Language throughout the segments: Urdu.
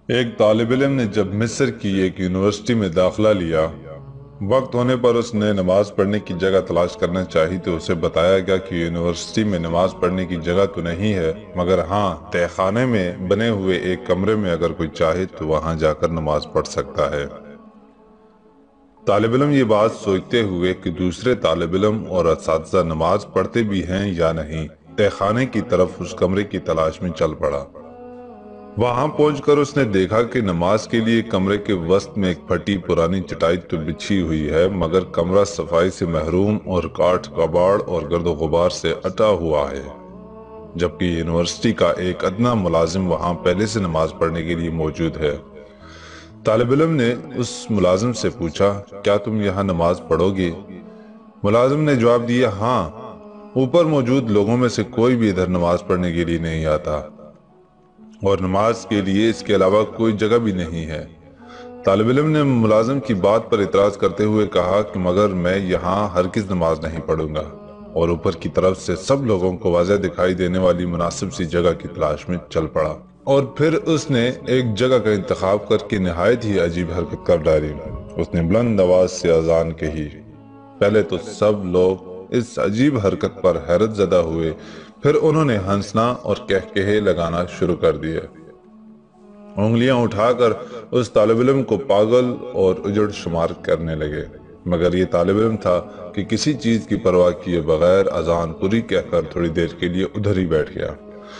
ایک طالب علم نے جب مصر کی ایک یونیورسٹی میں داخلہ لیا، وقت ہونے پر اس نے نماز پڑھنے کی جگہ تلاش کرنا چاہی تو اسے بتایا گیا کہ یونیورسٹی میں نماز پڑھنے کی جگہ تو نہیں ہے، مگر ہاں، تہہ خانے میں بنے ہوئے ایک کمرے میں اگر کوئی چاہے تو وہاں جا کر نماز پڑھ سکتا ہے۔ طالب علم یہ بات سوچتے ہوئے کہ دوسرے طالب علم اور اساتذہ نماز پڑھتے بھی ہیں یا نہیں، تہہ خانے کی طرف اس کمرے کی تلاش میں چل پڑا۔ وہاں پہنچ کر اس نے دیکھا کہ نماز کے لیے کمرے کے وسط میں ایک پھٹی پرانی چٹائی تو بچھی ہوئی ہے، مگر کمرہ صفائی سے محروم اور کاٹھ کباڑ اور گرد و غبار سے اٹا ہوا ہے، جبکہ یونیورسٹی کا ایک ادنا ملازم وہاں پہلے سے نماز پڑھنے کے لیے موجود ہے۔ طالب علم نے اس ملازم سے پوچھا، کیا تم یہاں نماز پڑھو گے؟ ملازم نے جواب دیا، ہاں، اوپر موجود لوگوں میں سے کوئی بھی ادھر نماز پڑھنے کے لیے نہیں آتا، اور نماز کے لیے اس کے علاوہ کوئی جگہ بھی نہیں ہے۔ طالب علم نے ملازم کی بات پر اعتراض کرتے ہوئے کہا کہ مگر میں یہاں ہرگز نماز نہیں پڑھوں گا، اور اوپر کی طرف سے سب لوگوں کو واضح دکھائی دینے والی مناسب سی جگہ کی تلاش میں چل پڑا، اور پھر اس نے ایک جگہ کا انتخاب کر کے نہایت ہی عجیب حرکت کر ڈالی۔ اس نے بلند آواز سے اذان کہی۔ پہلے تو سب لوگ اس عجیب حرکت پر حیرت زدہ ہوئے، پھر انہوں نے ہنسنا اور کہکہے لگانا شروع کر دیے، انگلیاں اٹھا کر اس طالب علم کو پاگل اور اجڑ شمار کرنے لگے، مگر یہ طالب علم تھا کہ کسی چیز کی پرواہ کیے بغیر اذان پوری کہہ کر تھوڑی دیر کے لیے ادھر ہی بیٹھ گیا۔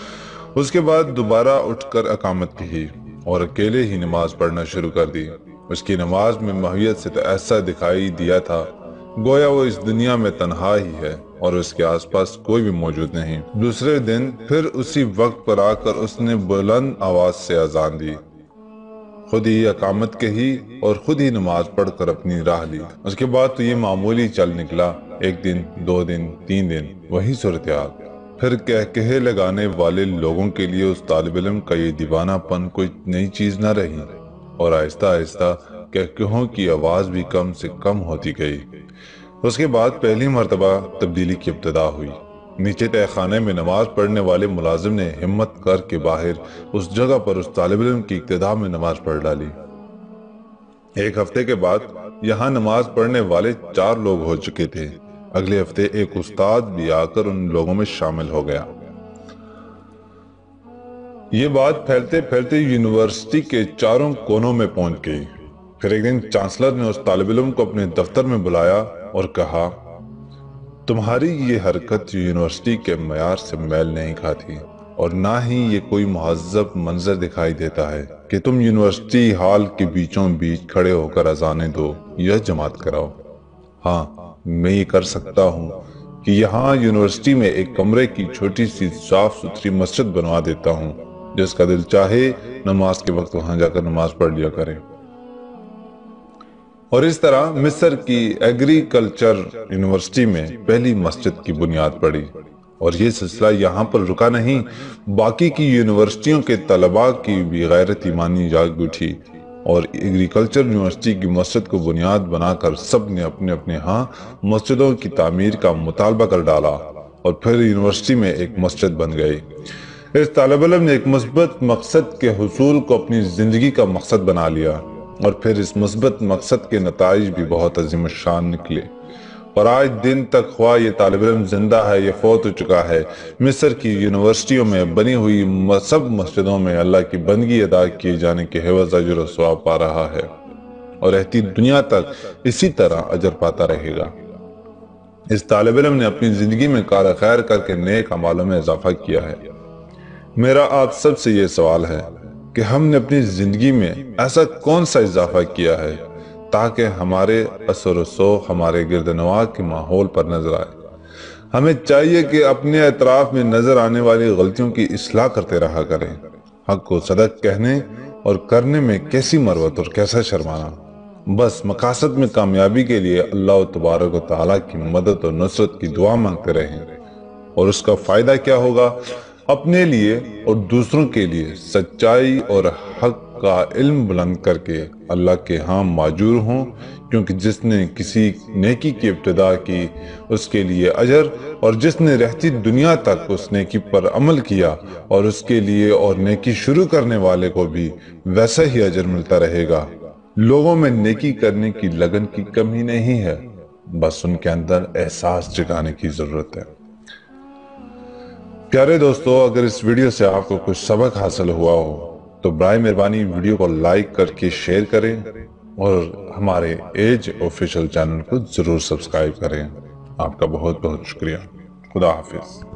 اس کے بعد دوبارہ اٹھ کر اقامت کہی اور اکیلے ہی نماز پڑھنا شروع کر دی۔ اس کی نماز میں ماہیت سے تو ایسا دکھائی دیا تھا گویا وہ اس دنیا میں تنہا ہی ہے اور اس کے آس پاس کوئی بھی موجود نہیں۔ دوسرے دن پھر اسی وقت پر آ کر اس نے بلند آواز سے اذان دی، خود ہی اقامت کہی اور خود ہی نماز پڑھ کر اپنی راہ لی۔ اس کے بعد تو یہ معمولی چل نکلا، ایک دن، 2 دن، 3 دن، وہی صورتحال۔ پھر کہکہے لگانے والے لوگوں کے لیے اس طالب علم کا یہ دیوانہ پن کوئی نئی چیز نہ رہی، اور آہستہ آہستہ کہکہوں کی آواز بھی کم سے کم ہوتی گئی۔ اس کے بعد پہلی مرتبہ تبدیلی کی ابتدا ہوئی۔ نیچے تہہ خانے میں نماز پڑھنے والے ملازم نے ہمت کر کے باہر اس جگہ پر اس طالب علم کی ابتدا میں نماز پڑھ ڈالی۔ ایک ہفتے کے بعد یہاں نماز پڑھنے والے 4 لوگ ہو چکے تھے۔ اگلے ہفتے ایک استاد بھی آ کر ان لوگوں میں شامل ہو گیا۔ یہ بات پھیلتے پھیلتے یونیورسٹی کے چاروں کونوں میں پہنچ گئی۔ پھر ایک دن چانسلر نے اس طالب علم کو اپنے دفتر میں بلایا اور کہا، تمہاری یہ حرکت یونیورسٹی کے معیار سے میل نہیں کھاتی، اور نہ ہی یہ کوئی مہذب منظر دکھائی دیتا ہے کہ تم یونیورسٹی ہال کے بیچوں بیچ کھڑے ہو کر اذانیں دو یا جماعت کراؤ۔ ہاں، میں یہ کر سکتا ہوں کہ یہاں یونیورسٹی میں ایک کمرے کی چھوٹی سی صاف ستھری مسجد بنوا دیتا ہوں، جس کا دل چاہے نماز کے وقت وہاں جا کر نماز پڑھ لیا کرے۔ اور اس طرح مصر کی ایگریکلچر یونیورسٹی میں پہلی مسجد کی بنیاد پڑی، اور یہ سلسلہ یہاں پر رکا نہیں، باقی کی یونیورسٹیوں کے طلباء کی بھی غیرت ایمانی جاگ اٹھی، اور ایگریکلچر یونیورسٹی کی مسجد کو بنیاد بنا کر سب نے اپنے اپنے ہاں مسجدوں کی تعمیر کا مطالبہ کر ڈالا، اور پھر یونیورسٹی میں ایک مسجد بن گئی۔ اس طالب علم نے ایک مثبت مقصد کے حصول کو اپنی زندگی کا مقصد بنا لیا، اور پھر اس مثبت مقصد کے نتائج بھی بہت عظیم الشان نکلے، اور آج دن تک خواہ یہ طالب علم زندہ ہے یا فوت ہو چکا ہے، مصر کی یونیورسٹیوں میں بنی ہوئی سب مسجدوں میں اللہ کی بندگی ادا کیے جانے کے عوض اجر و ثواب پا رہا ہے، اور رہتی دنیا تک اسی طرح اجر پاتا رہے گا۔ اس طالب علم نے اپنی زندگی میں کار خیر کر کے نیک اعمالوں میں اضافہ کیا ہے۔ میرا آپ سب سے یہ سوال ہے کہ ہم نے اپنی زندگی میں ایسا کون سا اضافہ کیا ہے تاکہ ہمارے اثر و رسوخ ہمارے گرد و نواح کے ماحول پر نظر آئے۔ ہمیں چاہیے کہ اپنے اطراف میں نظر آنے والی غلطیوں کی اصلاح کرتے رہا کریں۔ حق کو صدق کہنے اور کرنے میں کیسی مروت اور کیسا شرمانا۔ بس مقاصد میں کامیابی کے لیے اللہ تبارک و تعالیٰ کی مدد اور نصرت کی دعا مانگتے رہیں، اور اس کا فائدہ کیا ہوگا؟ اپنے لیے اور دوسروں کے لیے سچائی اور حق کا علم بلند کر کے اللہ کے ہاں ماجور ہوں، کیونکہ جس نے کسی نیکی کی ابتدا کی اس کے لیے اجر، اور جس نے رہتی دنیا تک اس نیکی پر عمل کیا اور اس کے لیے اور نیکی شروع کرنے والے کو بھی ویسا ہی اجر ملتا رہے گا۔ لوگوں میں نیکی کرنے کی لگن کی کمی نہیں ہے، بس ان کے اندر احساس جگانے کی ضرورت ہے۔ پیارے دوستو، اگر اس ویڈیو سے آپ کو کچھ سبق حاصل ہوا ہو تو برائے مہربانی ویڈیو کو لائک کر کے شیئر کریں اور ہمارے ایج آفیشل چینل کو ضرور سبسکرائب کریں۔ آپ کا بہت بہت شکریہ۔ خدا حافظ۔